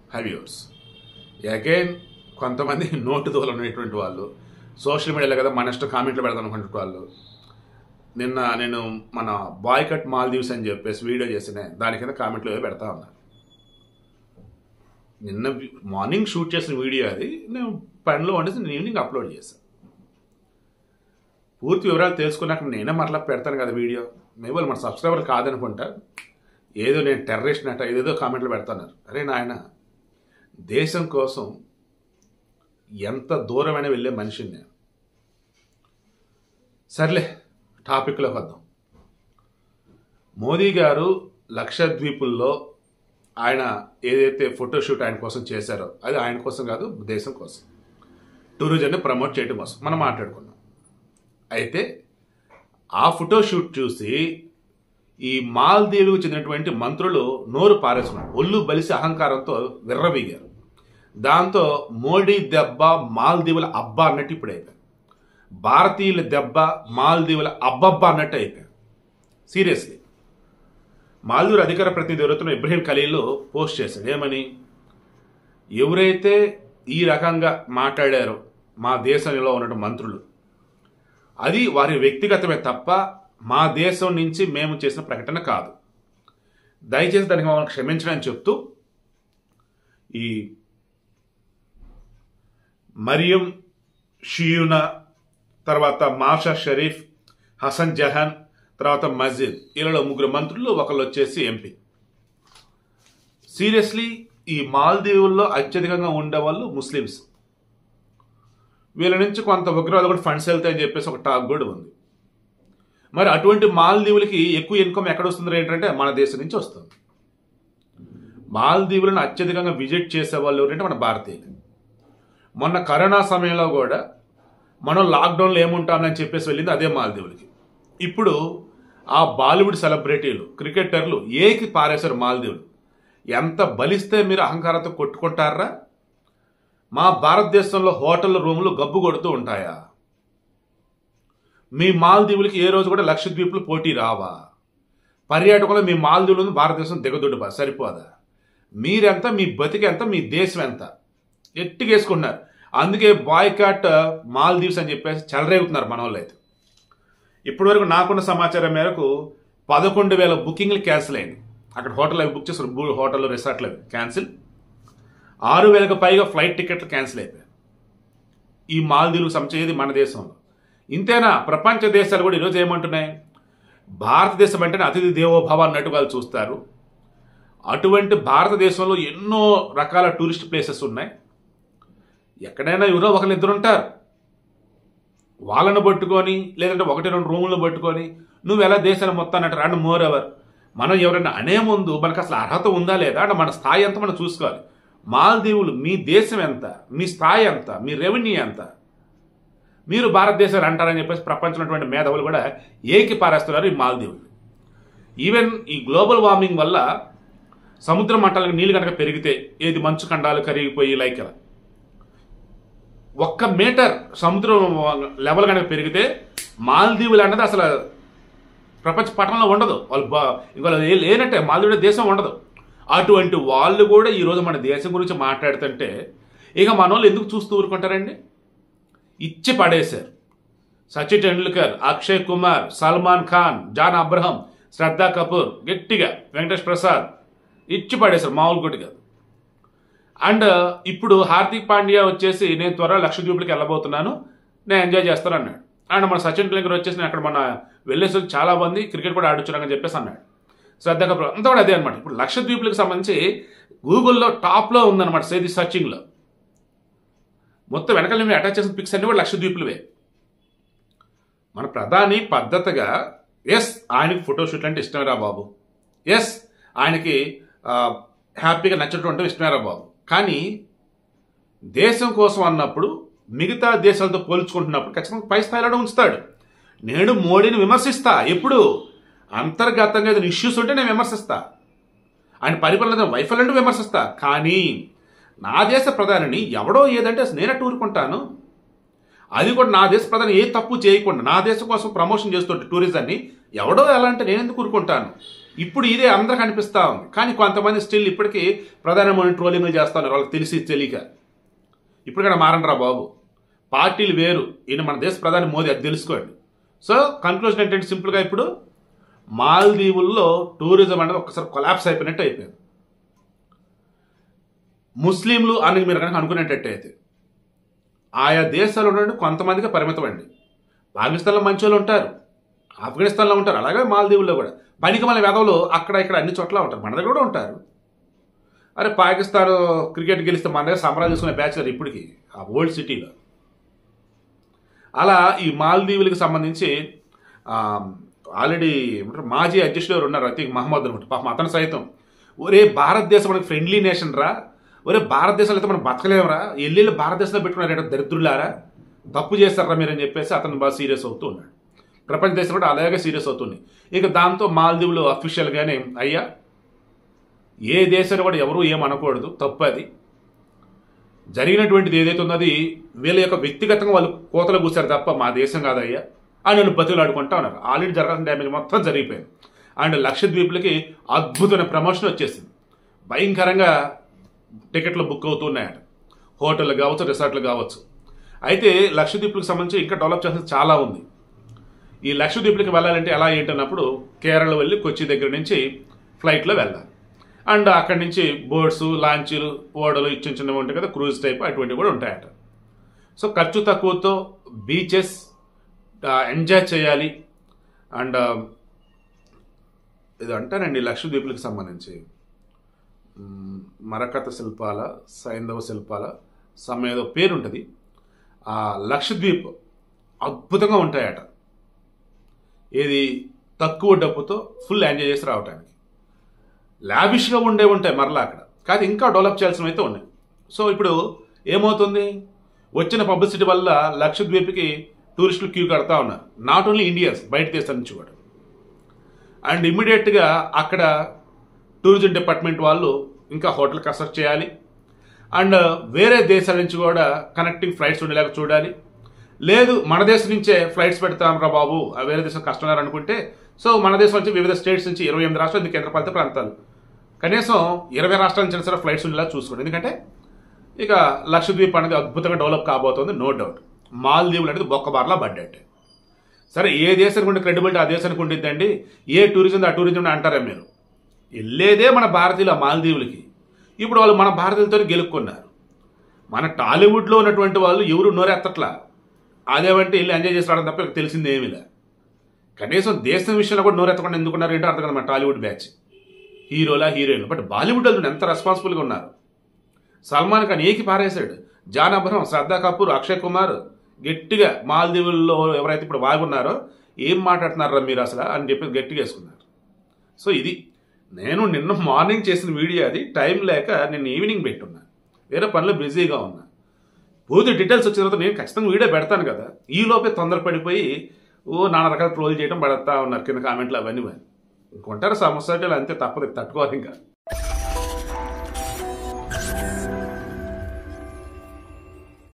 హ్యావ్యూర్స్ again కొంతమంది note దూరం ఉన్నటువంటి వాళ్ళు సోషల్ మీడియాలో కదా మన ఇష్టం కామెంట్లు పెడతాను అనుకుంటే వాళ్ళు నిన్న నేను మన బాయ్కట్ మాల్దీవ్స్ అని చెప్పేసి వీడియో చేసిన దాని కింద కామెంట్లు పెడతా ఉన్నాను. నిన్న మార్నింగ్ షూట్ చేసిన వీడియో అది నేను పనిలో వండేసి నేను ఈవినింగ్ అప్లోడ్ చేశాను. పూర్తి వివరాలు తెలుసుకున్నాక నేనే మరలా పెడతాను కదా వీడియో. మేబీ మన సబ్స్క్రైబర్ కాదనుకుంటా, ఏదో నేను టెర్రరిస్ట్ నట ఏదేదో కామెంట్లు పెడతాన్నారు. అరే నాయన, దేశం కోసం ఎంత దూరమైన వెళ్ళే మనిషిని నేను. సర్లే, టాపిక్లోకి వద్దాం. మోదీ గారు లక్షద్వీపుల్లో ఆయన ఏదైతే ఫోటోషూట్ ఆయన కోసం చేశారో అది ఆయన కోసం కాదు, దేశం కోసం, టూరిజంని ప్రమోట్ చేయడం కోసం మనం మాట్లాడుకున్నాం. అయితే ఆ ఫోటోషూట్ చూసి ఈ మాల్దీవులకు చెందినటువంటి మంత్రులు నోరు పారేసుకున్నారు, ఒళ్ళు బలిసి అహంకారంతో విర్రవీగారు. దాంతో మోడీ దెబ్బ మాల్దీవుల అబ్బా అన్నట్టు ఇప్పుడు అయిపోయారు. భారతీయుల దెబ్బ మాల్దీవుల అబ్బబ్బా అన్నట్టు అయిపోయారు. సీరియస్లీ, మాల్దీవుల అధికార ప్రతినిధి ఎవరైతే ఇబ్రహీం ఖలీల్ పోస్ట్ చేశాడు. ఏమని? ఎవరైతే ఈ రకంగా మాట్లాడారో మా దేశంలో ఉన్న మంత్రులు, అది వారి వ్యక్తిగతమే తప్ప మా దేశం నుంచి మేము చేసిన ప్రకటన కాదు, దయచేసి దానికి మమ్మల్ని క్షమించడని చెప్తూ ఈ మరియం షియూనా, తర్వాత మాషా షరీఫ్, హసన్ జహాన్, తర్వాత మజీద్, వీళ్ళలో ముగ్గురు మంత్రులు, ఒకళ్ళు వచ్చేసి ఎంపీ. సీరియస్లీ, ఈ మాల్దీవుల్లో అత్యధికంగా ఉండేవాళ్ళు ముస్లిమ్స్. వీళ్ళ నుంచి కొంత ఉగ్రవాద కూడా ఫండ్స్ వెళ్తాయని చెప్పేసి ఒక టాక్ కూడా ఉంది. మరి అటువంటి మాల్దీవులకి ఎక్కువ ఇన్కమ్ ఎక్కడ వస్తుంది ఏంటంటే మన దేశం నుంచి వస్తుంది. మాల్దీవులను అత్యధికంగా విజిట్ చేసే వాళ్ళు ఎవరంటే మన భారతీయులు. మొన్న కరోనా సమయంలో కూడా మనం లాక్డౌన్లో ఏముంటామని చెప్పేసి వెళ్ళింది అదే మాల్దీవులకి. ఇప్పుడు ఆ బాలీవుడ్ సెలబ్రిటీలు, క్రికెటర్లు ఏకి పారేశారు మాల్దీవులు. ఎంత బలిస్తే మీరు అహంకారంతో కొట్టుకుంటారా? మా భారతదేశంలో హోటల్ రూములు గబ్బు కొడుతూ ఉంటాయా? మీ మాల్దీవులకి ఏ రోజు కూడా లక్షద్వీపులు పోటీ రావా? పర్యాటకులు మీ మాల్దీవులను భారతదేశం దిగదుడ్డుబా సరిపోదా? మీరెంత, మీ బతికెంత, మీ దేశం ఎంత ఎట్టిగేసుకుంటున్నారు. అందుకే బాయ్కాట్ మాల్దీవ్స్ అని చెప్పేసి చెలరేగుతున్నారు మన వాళ్ళు. అయితే ఇప్పటి వరకు నాకున్న సమాచారం మేరకు 11,000 బుకింగ్లు క్యాన్సిల్ అయింది. అక్కడ హోటల్ అవి బుక్ చేసిన హోటల్ రిసార్ట్లు అవి క్యాన్సిల్. 6,000కు పైగా ఫ్లైట్ టికెట్లు క్యాన్సిల్ అయిపోయాయి ఈ మాల్దీవులకు సంబంధించేది మన దేశంలో. ఇంతేనా? ప్రపంచ దేశాలు కూడా ఈరోజు ఏమంటున్నాయి? భారతదేశం అంటేనే అతిథి దేవోభవ అన్నట్టు వాళ్ళు చూస్తారు. అటువంటి భారతదేశంలో ఎన్నో రకాల టూరిస్ట్ ప్లేసెస్ ఉన్నాయి. ఎక్కడైనా ఎవరో ఒకరు ఇద్దరు ఉంటారు, వాళ్ళను పట్టుకొని లేదంటే 1-2 రూములను పట్టుకొని నువ్వు ఎలా దేశాన్ని మొత్తాన్ని అంటారు. అండ్ మోర్ ఎవర్, మనం ఎవరైనా అనే ముందు మనకు అసలు అర్హత ఉందా లేదా అంటే మన స్థాయి ఎంత మనం చూసుకోవాలి. మాల్దీవులు మీ దేశం ఎంత, మీ స్థాయి ఎంత, మీ రెవెన్యూ ఎంత, మీరు భారతదేశాలు అంటారని చెప్పేసి ప్రపంచంలో ఉన్నటువంటి మేధావులు కూడా ఏకి పారేస్తున్నారు ఈ మాల్దీవులు. ఈవెన్ ఈ గ్లోబల్ వార్మింగ్ వల్ల సముద్ర మట్టాలకు నీళ్ళు కనుక పెరిగితే, ఏది మంచు ఖండాలు కరిగిపోయి లైక్ ఇలా 1 మీటర్ సముద్రం లెవెల్ కనుక పెరిగితే మాల్దీవులు అన్నది అసలు ప్రపంచ పట్టణంలో ఉండదు. వాళ్ళు లేనట్టే మాల్దీవుల దేశం ఉండదు. అటువంటి వాళ్ళు కూడా ఈరోజు మన దేశం గురించి మాట్లాడుతుంటే ఇక మన వాళ్ళు ఎందుకు చూస్తూ ఊరుకుంటారండి? ఇచ్చి పడేశారు. సచిన్ టెండూల్కర్, అక్షయ్ కుమార్, సల్మాన్ ఖాన్, జాన్ అబ్రహం, శ్రద్ధా కపూర్, గట్టిగా వెంకటేష్ ప్రసాద్ ఇచ్చి పడేశారు, మామూలు కొట్టి కాదు. అండ్ ఇప్పుడు హార్దిక్ పాండ్యా వచ్చేసి నేను త్వరలో లక్షద్వీపులకి వెళ్ళబోతున్నాను, నేను ఎంజాయ్ చేస్తాను అన్నాడు. అండ్ మన సచిన్ టెండూల్కర్ వచ్చేసి నేను అక్కడ మన వెళ్ళేసి చాలా మంది క్రికెట్ కూడా ఆడొచ్చున్నారని చెప్పేసి అన్నాడు. శ్రద్ధా కపూర్ అంతా కూడా అదే అనమాట. ఇప్పుడు లక్షద్వీపులకు సంబంధించి గూగుల్లో టాప్లో ఉందన్నమాట సేది సర్చింగ్లో. మొత్తం వెనకాల మేము అటాచ్ చేసిన పిక్స్ అన్ని కూడా లక్షద్వీపులవే. మన ప్రధాని పద్ధతిగా ఎస్ ఆయనకి ఫోటోషూట్లు అంటే ఇష్టమేరా బాబు, ఎస్ ఆయనకి హ్యాపీగా నచ్చటం ఇష్టమేరా బాబు, కానీ దేశం కోసం అన్నప్పుడు మిగతా దేశాలతో పోల్చుకుంటున్నప్పుడు ఖచ్చితంగా పై స్థాయిలో ఉంచుతాడు. నేను మోడీని విమర్శిస్తా, ఎప్పుడు అంతర్గతంగా ఏదైనా ఇష్యూస్ ఉంటే నేను విమర్శిస్తా, ఆయన పరిపాలన వైఫల్యం విమర్శిస్తా. కానీ నా దేశ ప్రధానిని ఎవడో ఏదంటే నేనే టూరుకుంటాను, అది కూడా నా దేశ ప్రధాని ఏ తప్పు చేయకుండా నా దేశం కోసం ప్రమోషన్ చేస్తుంటే టూరిజాన్ని ఎవడో ఎలా అంటే నేను ఎందుకు ఊరుకుంటాను? ఇప్పుడు ఇదే అందరికి అనిపిస్తూ ఉంది. కానీ కొంతమంది స్టిల్ ఇప్పటికీ ప్రధానమంత్రి ట్రోలింగ్లు చేస్తూ ఉన్నారు, వాళ్ళకి తెలిసి తెలియక. ఇప్పటికైనా మారండి రా బాబు, పార్టీలు వేరు, ఈయన మన దేశ ప్రధాని మోదీ, అది తెలుసుకోండి. సో కన్క్లూజన్ ఏంటంటే సింపుల్గా ఇప్పుడు మాల్దీవుల్లో టూరిజం అనేది ఒక్కసారి కొలాప్స్ అయిపోయినట్టు అయిపోయింది. ముస్లింలు అని మీరు కనుక అనుకునేటట్టయితే ఆయా దేశాలు ఉండండి కొంతమందికి పరిమితం అండి. పాకిస్తాన్లో మంచి వాళ్ళు ఉంటారు, ఆఫ్ఘనిస్తాన్లో ఉంటారు, అలాగే మాల్దీవుల్లో కూడా పనికి మన వెధవలు అక్కడ ఇక్కడ అన్ని చోట్ల ఉంటారు, మన దగ్గర కూడా ఉంటారు. అరే పాకిస్తాన్ క్రికెట్ గెలిస్తే మన దగ్గర సంబరాలు చేసుకునే బ్యాచ్లర్ ఇప్పటికీ ఆ ఓల్డ్ సిటీలో. అలా ఈ మాల్దీవులకు సంబంధించి ఆల్రెడీ మాజీ అధ్యక్షుడు ఎవరు ఉన్నారు, అతీక్ మహమ్మద్ అనమాట, పాపం అతను సైతం ఒరే భారతదేశం మనకి ఫ్రెండ్లీ నేషన్ రా, ఒరే భారతదేశంలో అయితే మనం బతకలేమరా, ఎల్లు భారతదేశంలో పెట్టుకున్నారంటే దరిద్రులారా, తప్పు చేస్తారా మీరని చెప్పేసి అతను బాగా సీరియస్ అవుతూ ఉన్నాడు. ప్రపంచ దేశం కూడా అలాగే సీరియస్ అవుతుంది. ఇక దాంతో మాల్దీవులు అఫీషియల్గానే అయ్యా ఏ దేశాన్ని కూడా ఎవరు ఏమనకూడదు, తప్పు అది, జరిగినటువంటిది ఏదైతే ఉన్నది వీళ్ళ యొక్క వ్యక్తిగతంగా వాళ్ళు కోతలు కూర్చారు తప్ప మా దేశం కాదయ్యా అని నన్ను బతులు ఆడుకుంటా ఉన్నారు. ఆల్రెడీ జరగాల్సిన డ్యామేజ్ మొత్తం జరిగిపోయింది. అండ్ లక్షద్వీప్లకి అద్భుతమైన ప్రమోషన్ వచ్చేసింది, భయంకరంగా టికెట్లు బుక్ అవుతున్నాయట, హోటళ్ళు కావచ్చు, రిసార్ట్లు కావచ్చు. అయితే లక్షద్వీప్లకు సంబంధించి ఇంకా డెవలప్ చేసేది చాలా ఉంది. ఈ లక్షద్వీప్లకి వెళ్ళాలంటే ఎలా ఏంటన్నప్పుడు కేరళ వెళ్ళి కొచ్చి దగ్గర నుంచి ఫ్లైట్లో వెళ్ళాలి. అండ్ అక్కడి నుంచి బోట్స్, లాంచీలు, ఓడలు చిన్న చిన్నవి ఉంటాయి కదా, క్రూజ్ టైప్ అటువంటివి కూడా ఉంటాయట. సో ఖర్చు తక్కువతో బీచెస్ ఎంజాయ్ చేయాలి. అండ్ ఇది అంటానండి లక్షద్వీప్లకు సంబంధించి మరకత శిల్పాల, సైంధవ శిల్పాల సమేదో పేరు ఉంటుంది. ఆ లక్షద్వీప్ అద్భుతంగా ఉంటాయట. ఏది తక్కువ డబ్బుతో ఫుల్ ఎంజాయ్ చేసి రావటానికి లావిష్గా ఉంటాయి మరలా అక్కడ, కానీ ఇంకా డెవలప్ చేయాల్సినవి అయితే ఉన్నాయి. సో ఇప్పుడు ఏమవుతుంది, వచ్చిన పబ్లిసిటీ వల్ల లక్షద్వీప్కి టూరిస్టులు క్యూ కడతా ఉన్నారు, నాట్ ఓన్లీ ఇండియన్స్, బయట దేశాల నుంచి కూడా. అండ్ ఇమ్మీడియట్గా అక్కడ టూరిజం డిపార్ట్మెంట్ వాళ్ళు ఇంకా హోటల్ కన్స్ట్రక్ట్ చేయాలి. అండ్ వేరే దేశాల నుంచి కూడా కనెక్టింగ్ ఫ్లైట్స్ ఉండేలాగా చూడాలి. లేదు మన దేశం నుంచే ఫ్లైట్స్ పెడతాం రా బాబు, వేరే దేశం కష్టమన్నారు అనుకుంటే, సో మన దేశం నుంచి వివిధ స్టేట్స్ నుంచి 28 రాష్ట్రాలు, కేంద్రపాలిత ప్రాంతాలు, కనీసం 20 రాష్ట్రాల నుంచి సరే ఫ్లైట్స్ ఉండేలా చూసుకోండి. ఎందుకంటే ఇక లక్షద్వీప్ అనేది అద్భుతంగా డెవలప్ కాబోతుంది, నో డౌట్. మాల్దీవులు అనేది బొక్కబార్లా పడ్డట్టే. సరే ఏ దేశానికి ఉండే క్రెడిబిలిటీ ఆ దేశానికి ఉండిద్దండి, ఏ టూరిజం ఆ టూరిజం అంటారా మీరు. వెళ్ళేదే మన భారతీయులు ఆ మాల్దీవులకి. ఇప్పుడు వాళ్ళు మన భారతీయులతో గెలుక్కున్నారు. మన టాలీవుడ్లో ఉన్నటువంటి వాళ్ళు ఎవరు నోరెత్తట్లా, అదేమంటే వెళ్ళి ఎంజాయ్ చేసి రావడం తప్ప తెలిసింది ఏమీలే. కనీసం దేశం విషయంలో కూడా నోరెత్తకుండా ఎందుకున్నారు ఏంటో అర్థం కదా మన టాలీవుడ్ బ్యాచ్, హీరోలా హీరోయిన్లు. బట్ బాలీవుడ్ వాళ్ళు ఎంత రెస్పాన్సిబుల్గా ఉన్నారు. సల్మాన్ ఖాన్ ఏకి పారేశాడు, జాన్ అబ్రహం, శ్రద్ధా కపూర్, అక్షయ్ కుమార్ గట్టిగా మాల్దీవుల్లో ఎవరైతే ఇప్పుడు బాగున్నారో ఏం మాట్లాడుతున్నారా మీరు అసలు అని చెప్పి గట్టిగా వేసుకున్నారు. సో ఇది నేను నిన్న మార్నింగ్ చేసిన వీడియో, అది టైం లేక నిన్న ఈవినింగ్ పెట్టున్నా, వేరే పనులు బిజీగా ఉన్నా. పూర్తి డీటెయిల్స్ వచ్చిన తర్వాత నేను ఖచ్చితంగా వీడియో పెడతాను కదా, ఈ లోపే తొందరపడిపోయి నానా రకాల ట్రోల్ చేయడం పడతా ఉన్నారు కింద కామెంట్లు అవన్నీ. ఇంకొంటారు సమస్యలు అంతే, తప్పదు, తట్టుకోవాలి ఇంకా.